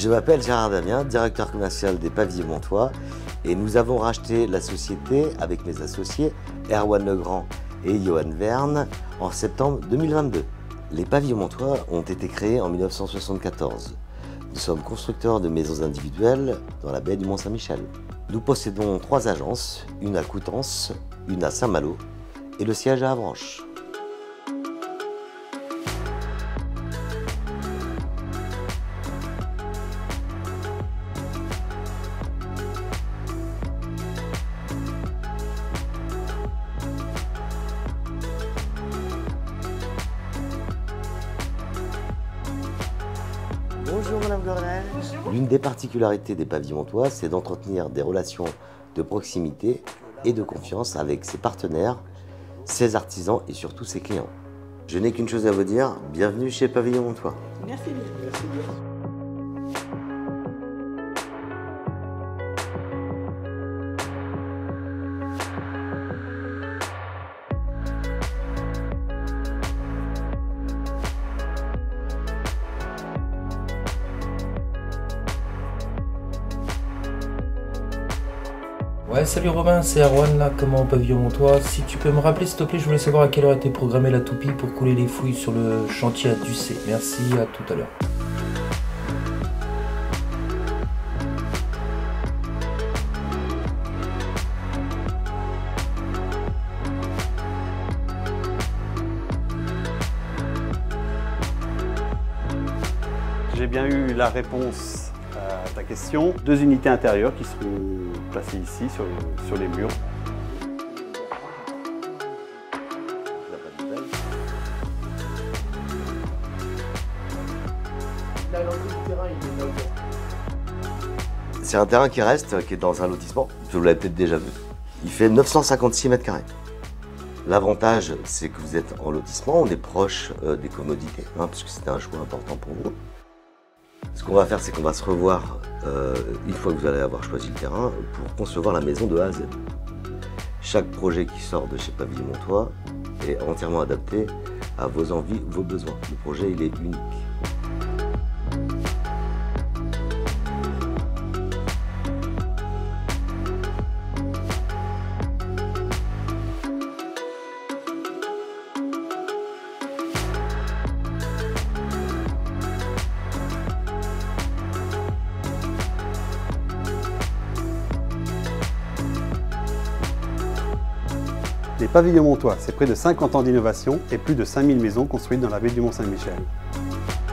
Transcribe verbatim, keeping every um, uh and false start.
Je m'appelle Gérard Damien, directeur commercial des Pavillons Montois, et nous avons racheté la société avec mes associés Erwan Legrand et Johan Verne en septembre deux mille vingt-deux. Les Pavillons Montois ont été créés en mille neuf cent soixante-quatorze. Nous sommes constructeurs de maisons individuelles dans la baie du Mont-Saint-Michel. Nous possédons trois agences, une à Coutances, une à Saint-Malo et le siège à Avranches. Bonjour Madame Gornel. L'une des particularités des Pavillons Montois, c'est d'entretenir des relations de proximité et de confiance avec ses partenaires, ses artisans et surtout ses clients. Je n'ai qu'une chose à vous dire, bienvenue chez Pavillons Montois. Merci bien. Merci bien. Ouais, salut Romain, c'est Erwan là, comment au Pavillon Montois. Si tu peux me rappeler s'il te plaît, je voulais savoir à quelle heure était programmée la toupie pour couler les fouilles sur le chantier à Ducé. Merci, à tout à l'heure. J'ai bien eu la réponse à ta question. Deux unités intérieures qui seront placées ici sur, sur les murs. C'est un terrain qui reste, qui est dans un lotissement, vous l'avez peut-être déjà vu. Il fait neuf cent cinquante-six mètres carrés. L'avantage, c'est que vous êtes en lotissement, on est proche euh, des commodités, hein, puisque c'était un choix important pour vous. Ce qu'on va faire, c'est qu'on va se revoir euh, une fois que vous allez avoir choisi le terrain pour concevoir la maison de A à Z. Chaque projet qui sort de chez Pavillons Montois est entièrement adapté à vos envies, vos besoins. Le projet, il est unique. Les Pavillons Montois, c'est près de cinquante ans d'innovation et plus de cinq mille maisons construites dans la baie du Mont-Saint-Michel.